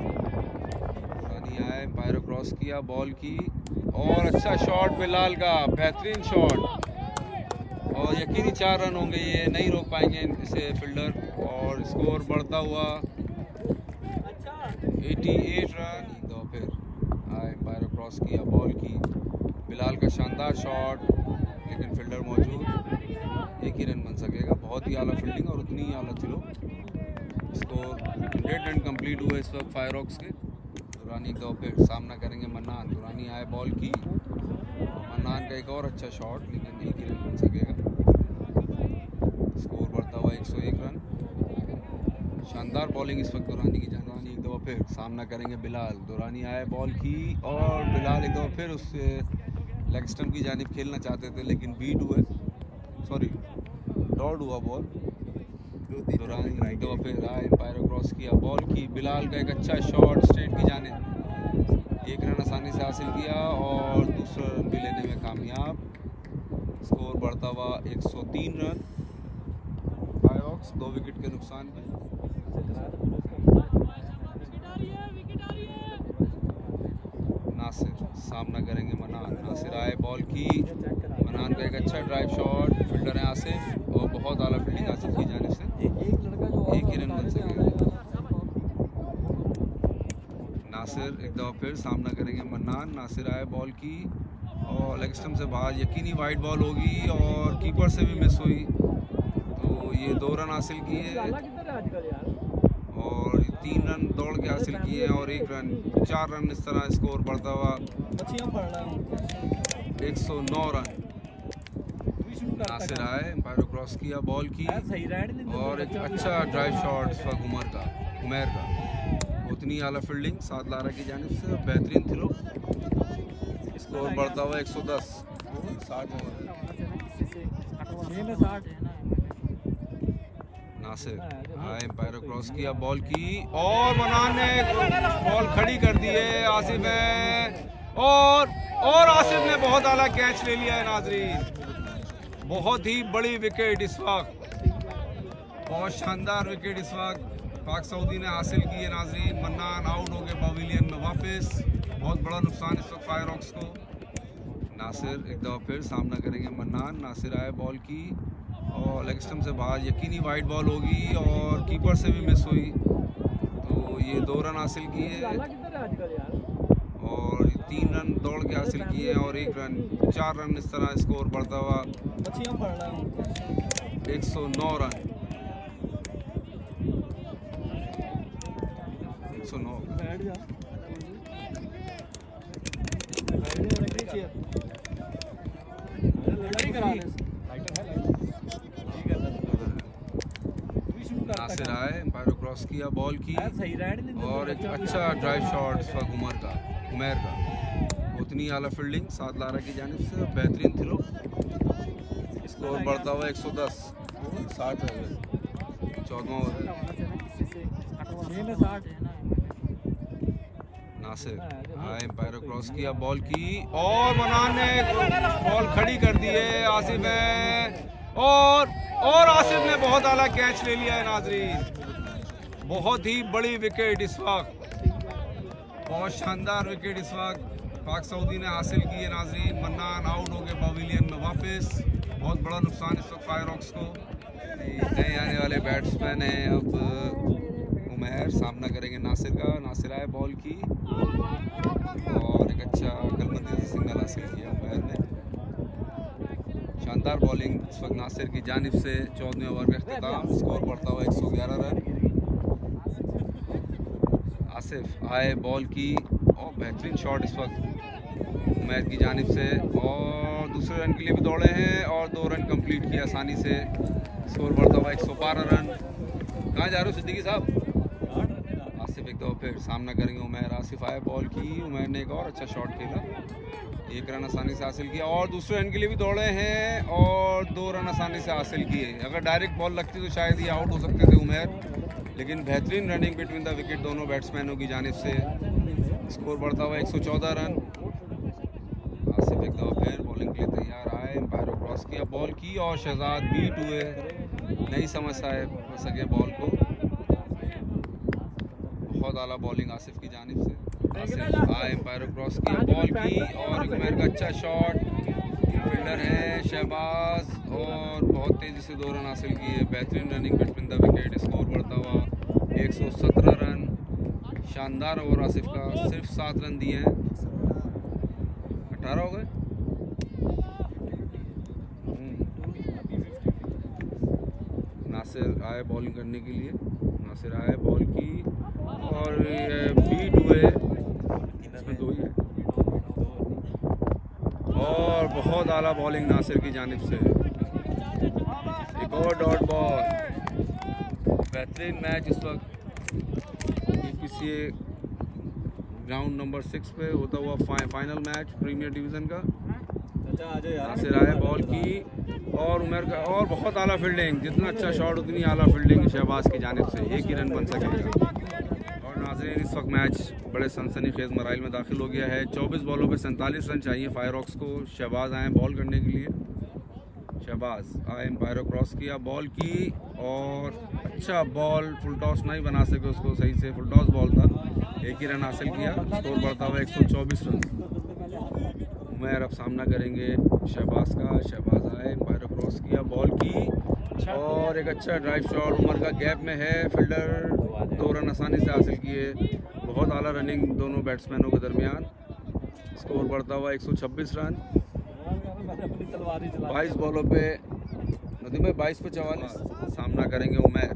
रानी आए, पैरो क्रॉस किया, बॉल की और अच्छा शॉट बिलाल का, बेहतरीन शॉट और यकीनी 4 रन होंगे, ये नहीं रोक पाएंगे इसे फील्डर। और स्कोर बढ़ता हुआ 88 रन। तो फिर आए, पैरो क्रॉस किया, बॉल की, बिलाल का शानदार शॉट लेकिन फील्डर मौजूद। 1 ही रन बन सकेगा। बहुत ही आला फील्डिंग और उतनी ही आला थ्रो। स्कोर 100 रन कंप्लीट हुए इस वक्त फायरॉक्स के। दुरानी का फिर सामना करेंगे मन्नान। दुरानी आए, बॉल की, मन्नान का एक और अच्छा शॉट लेकिन 1 ही रन बन सकेगा। स्कोर बढ़ता हुआ 101 रन। शानदार बॉलिंग इस वक्त दुरानी की। दुरानी एक दफ़ा फिर सामना करेंगे बिलाल। दुरानी आए, बॉल की और बिलाल एक दफ़ा फिर उससे लेग स्टंप की जानिब खेलना चाहते थे लेकिन बीट हुए, सॉरी डॉट हुआ बॉल। दुरानी एक दफ़ा फिर आए, पैरो क्रॉस किया, बॉल की, बिलाल का एक अच्छा शॉट स्ट्रेट की जानिब। 1 रन आसानी से हासिल किया और दूसरा रन भी लेने में कामयाब। स्कोर बढ़ता हुआ 103 रन। फायरॉक्स 2 विकेट के नुकसान पे। नासिर सामना करेंगे मनान। नासिर आए बॉल की, मनान का एक अच्छा ड्राइव शॉट, फील्डर है आसिफ और बहुत आला फील्डिंग आसिफ की जानिब से, एक ही रन बन सकेगा। नासिर एक दफ़ा फिर सामना करेंगे मन्नान। नासिर आए बॉल की और लेग स्टंप से बाहर, यकीनी वाइड बॉल होगी और कीपर से भी मिस हुई, तो ये 2 रन हासिल किए और 3 रन दौड़ के हासिल किए और 1 रन, 4 रन इस तरह स्कोर बढ़ता हुआ 109 रन। नासिर आए, एम्पायर क्रॉस किया बॉल की और एक अच्छा ड्राइव शॉट इस वक्त उमैर का, उतनी आला फील्डिंग साद लारा की जानिब से, बेहतरीन थ्रो, स्कोर बढ़ता हुआ 110। 60 नासिर आए, एम्पायर क्रॉस किया बॉल की और मनान ने बॉल खड़ी कर दी है। आसिफ है और आसिफ ने बहुत आला कैच ले लिया है नाजरीन, बहुत ही बड़ी विकेट इस वक्त, बहुत शानदार विकेट इस वक्त पाक सऊदी ने हासिल की है नाजरीन। मन्नान आउट हो गए पवेलियन में वापस, बहुत बड़ा नुकसान इस वक्त फायरॉक्स को। नासिर एक दफ़ा फिर सामना करेंगे मन्नान। नासिर आए बॉल की और लेग स्टंप से बाहर, यकीनी वाइड बॉल होगी और कीपर से भी मिस हुई, तो ये 2 रन हासिल किए और 3 रन दौड़ के हासिल किए और 1 रन, 4 रन इस तरह स्कोर बढ़ता हुआ 109 रन। 109 नासिर आए, एम्पायर क्रॉस किया बॉल की और एक अच्छा ड्राइव शॉट इस वक्त उमैर का, उतनी आला फील्डिंग साद लारा की जानिब से, बेहतरीन थ्रो, स्कोर बढ़ता हुआ 110। 60 हो गए, 14वां ओवर। नासिर आए, एम्पायर क्रॉस किया बॉल की और मनान ने बॉल खड़ी कर दी है। आसिफ है और आसिफ ने बहुत आला कैच ले लिया है नाजरीन, बहुत ही बड़ी विकेट इस वक्त, बहुत शानदार विकेट इस वक्त पाक सऊदी ने हासिल की है नाजरीन। मन्नान आउट हो गए पवेलियन में वापस, बहुत बड़ा नुकसान इस वक्त फायरॉक्स को। नए आने वाले बैट्समैन हैं अब उमैर, सामना करेंगे नासिर का। नासिर आए बॉल की और एक अच्छा कलमंदी से सिंगल हासिल किया उमैर ने, शानदार बॉलिंग इस वक्त नासिर की जानिब से। 14वें ओवर का अख्तिताम, स्कोर बढ़ता हुआ 111 रन। आसिफ आए बॉल की और बेहतरीन शॉट इस वक्त उमैर की जानिब से और दूसरे रन के लिए भी दौड़े हैं और 2 रन कंप्लीट किया आसानी से, स्कोर बढ़ता हुआ 112 रन। कहाँ जा रहे हो सिद्दीकी साहब? आसिफ एक दफ़ा फिर सामना करेंगे उमैर। आसिफ आए बॉल की, उमैर ने एक और अच्छा शॉट खेला, 1 रन आसानी से हासिल किया और दूसरे रन के लिए भी दौड़े हैं और 2 रन आसानी से हासिल किए। अगर डायरेक्ट बॉल लगती तो शायद ये आउट हो सकते थे उमैर, लेकिन बेहतरीन रनिंग बिटवीन द विकेट दोनों बैट्समैनों की जानिब से, स्कोर बढ़ता हुआ 114 रन। आसिफ एक दफ़ा फिर बॉलिंग के लिए तैयार आए, एम्पायर क्रॉस किया बॉल की और शहजाद बीट हुए, नहीं समझ सके बॉल को, बहुत आला बॉलिंग आसिफ की जानिब से। आसिफ आए, एम्पायर क्रॉस किया बॉल की और उमैर का अच्छा शॉट, फील्डर है शहबाज और बहुत तेज़ी से 2 रन हासिल किए, बेहतरीन running between the wicket, score बढ़ता हुआ 117 रन। शानदार ओवर आसिफ का, सिर्फ 7 रन दिए हैं, 18 हो गए। नासिर आए बॉलिंग करने के लिए। नासिर आए बॉल की और बीट हुए, इसमें 2 ही है और बहुत आला बॉलिंग नासिर की जानिब से। एक और डॉट बॉल, बेहतरीन मैच इस वक्त PCA ग्राउंड नंबर 6 पे होता हुआ फाइनल मैच प्रीमियर डिवीज़न का। नासिर आए बॉल की और उमर का और बहुत आला फील्डिंग, जितना अच्छा शॉट उतनी आला फील्डिंग शहबाज की जानिब से, 1 ही रन बन सकेगा। और नाज़रीन इस वक्त मैच बड़े सनसनीखेज़ मराइल में दाखिल हो गया है। 24 बॉलों पे 47 रन चाहिए फायरॉक्स को। शहबाज आए बॉल करने के लिए, शहबाज आए, एम्पायर क्रॉस किया, बॉल की और अच्छा बॉल, फुल टॉस नहीं बना सके उसको सही से, फुल टॉस बॉल था, एक ही रन हासिल किया, स्कोर बढ़ता हुआ 124 रन। उमैर अब सामना करेंगे शहबाज का, शहबाज आए, एम्पायर क्रॉस किया, बॉल की और एक अच्छा ड्राइव शॉट, उमर का गैप में है, फील्डर 2 रन आसानी से हासिल किए। बहुत आला रनिंग दोनों बैट्समैनों के दरमियान, स्कोर बढ़ता हुआ 126 रन। 22 बॉलों पे नदीम भाई 22 पे 44। सामना करेंगे उमैर,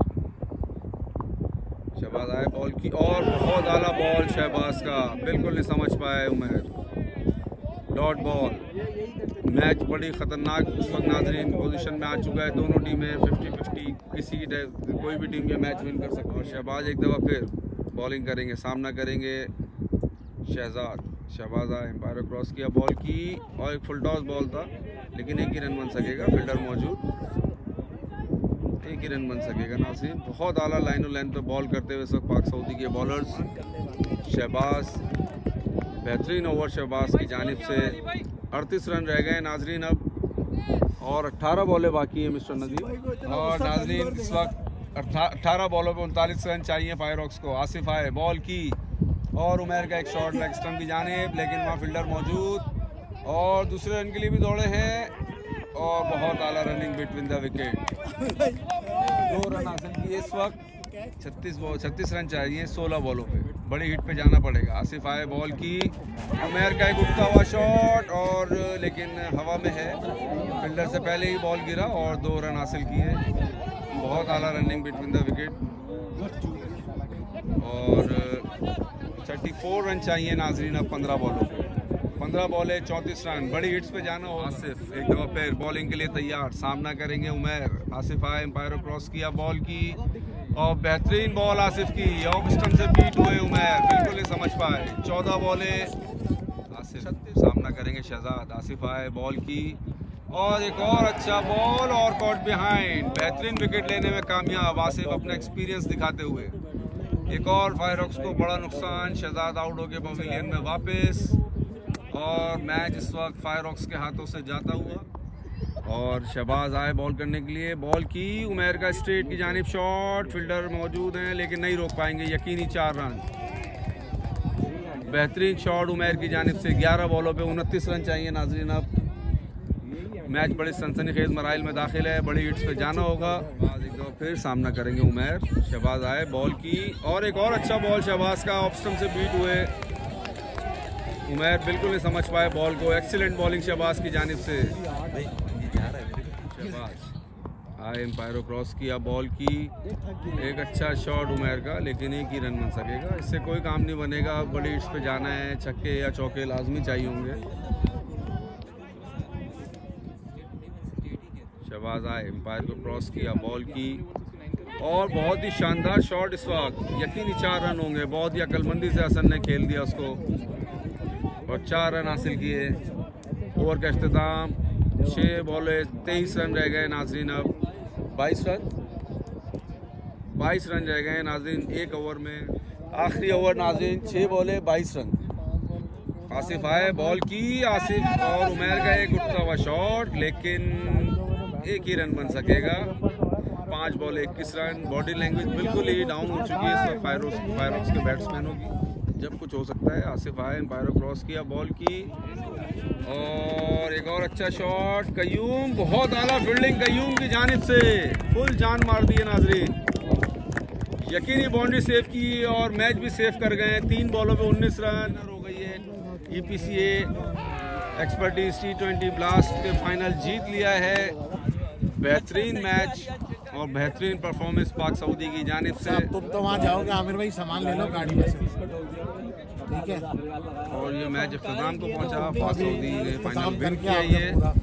शहबाज आए, बॉल की और बहुत आला बॉल शहबाज का, बिल्कुल नहीं समझ पाए उमैर, डॉट बॉल। मैच बड़ी ख़तरनाक उस वक्त नाजरीन पोजीशन में आ चुका है, दोनों टीमें 50-50, किसी की कोई भी टीम ये मैच विन कर सकती है। और शहबाज एक दफ़ा फिर बॉलिंग करेंगे, सामना करेंगे शहजाद, शहबाज आए, एम्पायर क्रॉस किया, बॉल की और एक फुल टॉस बॉल था, लेकिन एक ही रन बन सकेगा, फील्डर मौजूद, एक ही रन बन सकेगा नाज़रीन। बहुत आला लाइन और लाइन पर बॉल करते हुए सब पाक सऊदी के बॉलर्स। शहबाज, बेहतरीन ओवर शहबाज की जानिब से, 38 रन रह गए नाजरीन अब, और 18 बॉलें बाकी हैं मिस्टर नदीम। और नाजरीन इस वक्त 18 बॉलों पे 39 रन चाहिए फायरॉक्स को। आसिफ आए, बॉल की और उमैर का एक शॉट लेग स्टंप की जानिब, लेकिन वहाँ फील्डर मौजूद और दूसरे रन के लिए भी दौड़े हैं, और बहुत आला running between the wicket, 2 run हासिल किए इस वक्त। 36 रन चाहिए 16 बॉलों पे, बड़ी हिट पे जाना पड़ेगा। आसिफ आए, बॉल की, उमैर का एक उठता हुआ शॉट और लेकिन हवा में है, फील्डर से पहले ही बॉल गिरा और 2 रन हासिल किए। बहुत आला रनिंग बिटवीन द विकेट, और 34 रन चाहिए नाजरीन अब 15 बॉलों पे। 15 बॉलें 34 रन, बड़ी हिट्स पे जाना हो। आसिफ एक दफ़ा फिर बॉलिंग के लिए तैयार, सामना करेंगे उमैर। आसिफ आए, एम्पायर क्रॉस किया, बॉल की और बेहतरीन बॉल आसिफ की, ऑफ स्टंप से बीट हुए उमैर, बिल्कुल नहीं समझ पाए। 14 बॉलें आसिफ, सामना करेंगे शहजाद। आसिफ आए, बॉल की और एक और अच्छा बॉल और कॉट बिहाइंड, बेहतरीन विकेट लेने में कामयाब आसिफ अपना एक्सपीरियंस दिखाते हुए। एक और फायरॉक्स को बड़ा नुकसान, शहजाद आउट हो के पवेलियन में वापस, और मैच इस वक्त फायरॉक्स के हाथों से जाता हुआ। और शहबाज आए बॉल करने के लिए, बॉल की, उमैर का स्ट्रेट की जानिब शॉट, फील्डर मौजूद हैं लेकिन नहीं रोक पाएंगे, यकीनी 4 रन। बेहतरीन शॉट उमैर की जानिब से, 11 बॉलों पे 29 रन चाहिए नाजरीन अब। मैच बड़े सनसनीखेज मराइल में दाखिल है, बड़ी हिट्स पे जाना होगा। एक दफ़ा फिर सामना करेंगे उमैर। शहबाज आए, बॉल की और एक और अच्छा बॉल शहबाज का, ऑफ स्टंप से बीट हुए। उमैर बिल्कुल नहीं समझ पाए बॉल को, एक्सीलेंट बॉलिंग शहबाज की जानिब से। शहबाज आए, एम्पायर क्रॉस किया, बॉल की, एक अच्छा शॉट उमैर का, लेकिन एक ही रन बन सकेगा, इससे कोई काम नहीं बनेगा। बड़ी हिट्स पे जाना है, छक्के या चौके लाजमी चाहिए होंगे। शहबाज आए, एम्पायर को क्रॉस किया, बॉल की और बहुत ही शानदार शॉट इस वक्त, यकीनी 4 रन होंगे। बहुत ही अक्लमंदी से हसन ने खेल दिया उसको और 4 रन हासिल किए। ओवर का अख्ताम, 6 बॉलें 23 रन रह गए नाजरीन अब। 22 रन रह गए नाजरीन एक ओवर में, आखिरी ओवर नाजरीन, 6 बॉलें 22 रन। आसिफ आए, बॉल की, आसिफ और उमैर का एक उठता हुआ शॉट, लेकिन एक ही रन बन सकेगा। 5 बॉल 21 रन। बॉडी लैंग्वेज बिल्कुल ही डाउन हो चुकी है इस वक्त फायरॉक्स के बैट्समैनों की, जब कुछ हो सकता है। आसिफ आए, एम्पायर क्रॉस किया, बॉल की और एक और अच्छा शॉट, कयूम, बहुत आला फील्डिंग कयूम की जानिब से, फुल जान मार दी है नाजरीन, यकीनी बाउंड्री सेव की और मैच भी सेव कर गए। 3 बॉलों पे 19 रन हो गई है। EPCA एक्सपर्टीज T20 ब्लास्ट के फाइनल जीत लिया है। बेहतरीन मैच और बेहतरीन परफॉर्मेंस पाक सऊदी की जानिब से। तुम तो वहाँ जाओगे आमिर भाई, सामान ले लो गाड़ी में से, ठीक है। और ये मैच इख्तिताम को पहुंचा, पाक सऊदी ने फाइनल विन किया ये।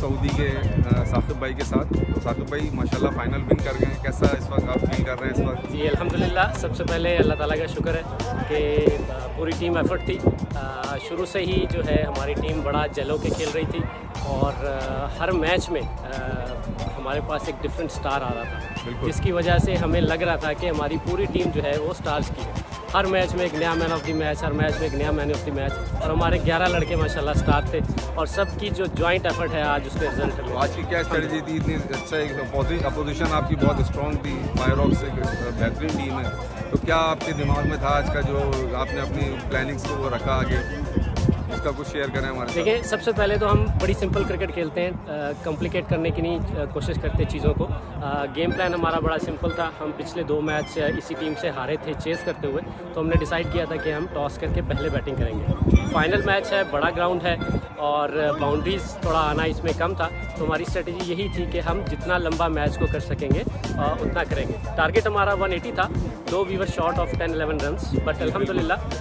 सऊदी के साकिब भाई के साथ। तो साकिब भाई माशाल्लाह फाइनल विन कर गए, कैसा इस वक्त आप फील कर रहे हैं इस वक्त? जी अल्हम्दुलिल्लाह, सबसे पहले अल्लाह ताला का शुक्र है कि पूरी टीम एफर्ट थी। शुरू से ही जो है हमारी टीम बड़ा जलो के खेल रही थी और हर मैच में हमारे पास एक डिफरेंट स्टार आ रहा था, जिसकी वजह से हमें लग रहा था कि हमारी पूरी टीम जो है वो स्टार्स की है। हर मैच में एक नया मैन ऑफ द मैच, हर मैच में एक नया मैन ऑफ द मैच, और हमारे 11 लड़के माशाल्लाह स्टार थे और सबकी जो जॉइंट एफर्ट है आज उसके रिजल्ट है। आज की क्या स्ट्रेटजी थी? इतनी अच्छा अपोजिशन आपकी बहुत स्ट्रॉन्ग थी, फायरॉक्स एक बेहतरीन टीम है, तो क्या आपके दिमाग में था आज का जो आपने अपनी प्लानिंग्स को वो रखा आगे, उसका कुछ शेयर करें हमारे? देखिए, सबसे पहले तो हम बड़ी सिंपल क्रिकेट खेलते हैं, कॉम्प्लिकेट करने की नहीं कोशिश करते चीज़ों को। गेम प्लान हमारा बड़ा सिंपल था। हम पिछले 2 मैच इसी टीम से हारे थे चेस करते हुए, तो हमने डिसाइड किया था कि हम टॉस करके पहले बैटिंग करेंगे। फाइनल मैच है, बड़ा ग्राउंड है और बाउंड्रीज थोड़ा आना इसमें कम था, तो हमारी स्ट्रेटजी यही थी कि हम जितना लंबा मैच को कर सकेंगे उतना करेंगे। टारगेट हमारा 180 था, though we were short of 10-11 runs, but अल्हम्दुलिल्लाह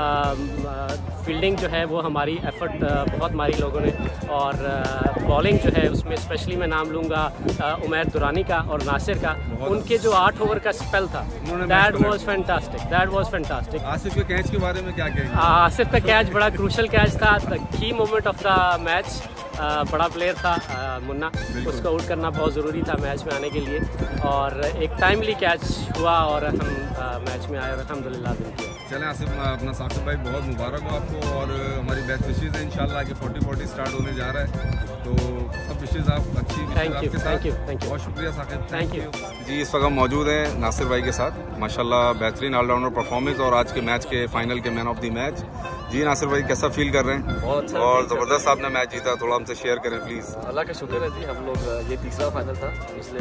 फील्डिंग जो है वो हमारी एफर्ट बहुत मारी लोगों ने, और बॉलिंग जो है उसमें स्पेशली मैं नाम लूँगा उमैर दुरानी का और नासिर का। उनके जो 8 ओवर का स्पेल था, दैट वाज फैंटास्टिक। आसिफ के कैच के बारे में क्या कहेंगे? आसिफ का कैच बड़ा क्रूशल कैच था, key moment of the match. बड़ा प्लेयर था मुन्ना, उसको आउट करना बहुत ज़रूरी था मैच में आने के लिए, और एक टाइमली कैच हुआ और हम मैच में आए और अल्हम्दुलिल्लाह विन किया। चलें आसिफ, अपना साकिब भाई बहुत मुबारक हो आपको, और हमारी बेस्ट विशेज़ है इंशाल्लाह कि 40-40 स्टार्ट होने जा रहा है, तो सब विशेज़ आप अच्छी आपके साथ। बहुत शुक्रिया साकिब, थैंक यू जी। इस वक्त हम मौजूद हैं नासिर भाई के साथ, माशाल्लाह बेहतरीन ऑलराउंडर परफॉर्मेंस और आज के मैच के फाइनल के मैन ऑफ द मैच। जी नासिर भाई, कैसा फील कर रहे हैं? बहुत अच्छा, और ज़बरदस्त आपने मैच जीता, थोड़ा हमसे शेयर करें प्लीज़। अल्लाह का शुक्र है जी, हम लोग ये तीसरा फाइनल था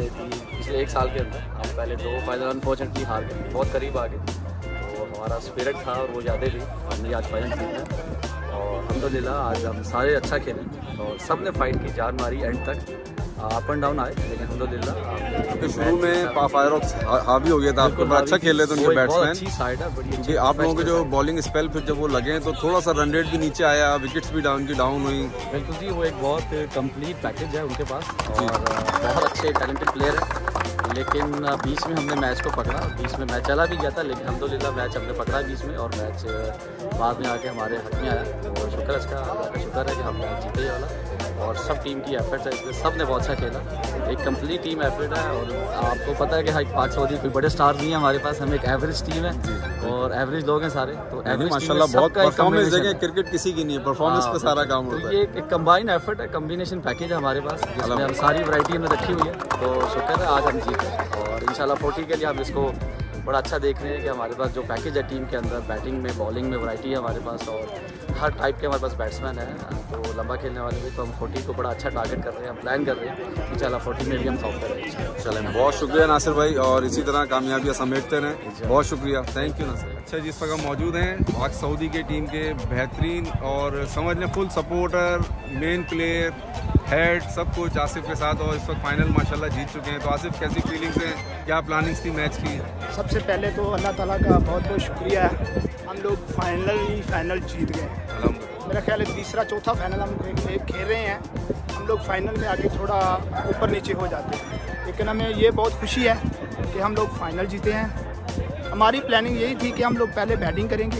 पिछले 1 साल के अंदर। हम पहले 2 फाइनल अनफॉर्चुनेटली हार गए, बहुत करीब आ गए, तो हमारा स्पिरिट था और वो यादें थी, हमने आज फाइनल जीता और अल्हम्दुलिल्लाह आज हम सारे अच्छा खेले और सब ने फाइट की, जान मारी एंड तक। अप एंड डाउन आए लेकिन अल्हम्दुलिल्लाह। तो शुरू में फायरॉक्स हावी हो गया था आपके ऊपर, अच्छा खेल रहे थे उनके बैट्समैन, अच्छी साइड है, बड़ी अच्छी। आप लोगों के जो बॉलिंग स्पेल फिर जब वो लगे तो थोड़ा सा रन रेट भी नीचे आया, विकेट्स भी डाउन हुई। बिल्कुल जी, वो एक बहुत कंप्लीट पैकेज है उनके पास और बहुत अच्छे टैलेंटेड प्लेयर है, लेकिन बीच में हमने मैच को पकड़ा, बीच में मैच चला भी गया था लेकिन अल्हम्दुलिल्लाह मैच हमने पकड़ा बीच में और मैच बाद में आके हमारे हक में आया। तो शुक्र इसका, अल्लाह का शुक्र है कि हम मैच जीते वाला, और सब टीम की एफर्ट्स है इसमें, सब ने बहुत अच्छा खेला, एक कंप्लीट टीम एफर्ट है। और आपको पता है कि हाई पाक सऊदी कोई बड़े स्टार नहीं है हमारे पास, हम एक एवरेज टीम है और एवरेज लोग हैं सारे, तो एवरेज माशाल्लाह बहुत परफॉर्मेंस देंगे, क्रिकेट किसी की नहीं है, परफॉर्मेंस पे सारा काम होता है। तो ये एक कंबाइन एफर्ट है, कम्बिनेशन पैकेज है हमारे पास, जिसमें हम सारी वैरायटी हमने रखी हुई है, तो शुक्र है आज हम जीते और इंशाल्लाह 40 के लिए हम इसको बड़ा अच्छा देख रहे हैं कि हमारे पास जो पैकेज है टीम के अंदर, बैटिंग में बॉलिंग में वैरायटी है हमारे पास और हर टाइप के हमारे पास बैट्समैन है, तो लंबा खेलने वाले भी, तो हम 40 को बड़ा अच्छा टारगेट कर रहे हैं, हम प्लान कर रहे हैं इंशाल्लाह 40 में भी हम टॉप करेंगे। चलें, बहुत शुक्रिया नासिर भाई, और इसी तरह कामयाबियाँ समेटते रहें, बहुत शुक्रिया, थैंक यू नासिर। अच्छा जी, इस वक्त हम मौजूद हैं पाक सऊदी के टीम के बेहतरीन और समझ लें full supporter, main player, head, सब कुछ आसिफ के साथ, और इस वक्त फाइनल माशाल्लाह जीत चुके हैं। तो आसिफ, कैसी फीलिंग्स हैं, क्या प्लानिंग्स थी मैच की? सबसे पहले तो अल्लाह ताला का बहुत बहुत शुक्रिया है, हम लोग फाइनल जीत गए। मेरा ख्याल है तीसरा चौथा फाइनल हम खेल रहे हैं, हम लोग फाइनल में आगे थोड़ा ऊपर नीचे हो जाते हैं, लेकिन हमें ये बहुत खुशी है कि हम लोग फाइनल जीते हैं। हमारी प्लानिंग यही थी कि हम लोग पहले बैटिंग करेंगे,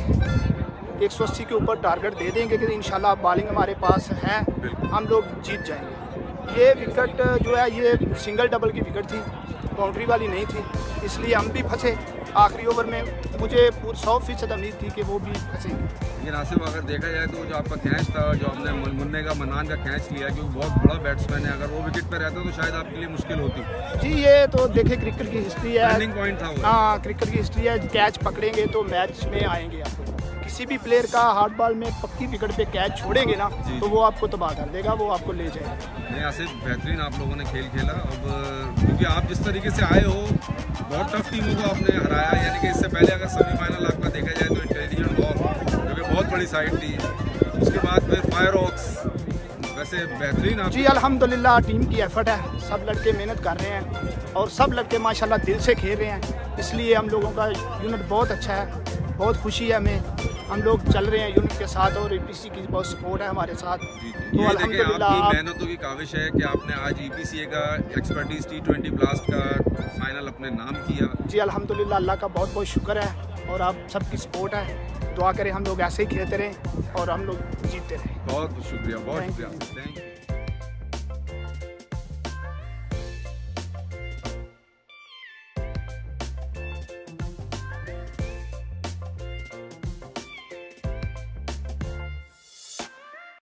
180 के ऊपर टारगेट दे देंगे कि इंशाल्लाह बॉलिंग हमारे पास है, हम लोग जीत जाएंगे। ये विकेट जो है ये सिंगल डबल की विकेट थी, बाउंड्री वाली नहीं थी, इसलिए हम भी फंसे आखिरी ओवर में। मुझे 100% उम्मीद थी कि वो भी फंसेंगे। लेकिन आसिफ, अगर देखा जाए तो जो आपका कैच था, जो आपने मुन्ने का मनान का कैच लिया, क्योंकि बहुत बड़ा बैट्समैन है, अगर वो विकेट पर रहता तो शायद आपके लिए मुश्किल होती। जी, ये तो देखे क्रिकेट की हिस्ट्री है, टर्निंग पॉइंट था वो। हाँ, क्रिकेट की हिस्ट्री है, कैच पकड़ेंगे तो मैच में आएंगे आप। किसी भी प्लेयर का हार्ड बॉल में पक्की विकेट पे कैच छोड़ेंगे ना तो वो आपको तबाह कर देगा, वो आपको ले जाएगा। नहीं आसिफ, बेहतरीन आप लोगों ने खेल खेला, अब क्योंकि आप जिस तरीके से आए हो, बहुत टफ टीमों को आपने हराया, यानी कि इससे पहले अगर सेमीफाइनल आपका देखा जाए तो इंटेलिजेंट वॉर जो कि बहुत बड़ी साइड थी, उसके बाद फिर फायरॉक्स, वैसे बेहतरीन आप। जी अल्हम्दुलिल्लाह, टीम की एफर्ट है, सब लड़के मेहनत कर रहे हैं और सब लड़के माशाल्लाह दिल से खेल रहे हैं, इसलिए हम लोगों का यूनिट बहुत अच्छा है। बहुत खुशी है हमें। हम लोग चल रहे हैं यूनिट के साथ और ईपीसी की बहुत सपोर्ट है हमारे साथ। तो अल्हम्दुलिल्लाह आपकी मेहनतों की काविश है कि आपने आज ईपीसीए का एक्सपर्टीज T20 ब्लास्ट का फाइनल अपने नाम किया। जी अल्हम्दुलिल्लाह, अल्लाह का बहुत बहुत शुक्र है और आप सबकी सपोर्ट है। दुआ करें हम लोग ऐसे ही खेलते रहें और हम लोग जीतते रहें। बहुत शुक्रिया, बहुत शुक्रिया, थैंक यू।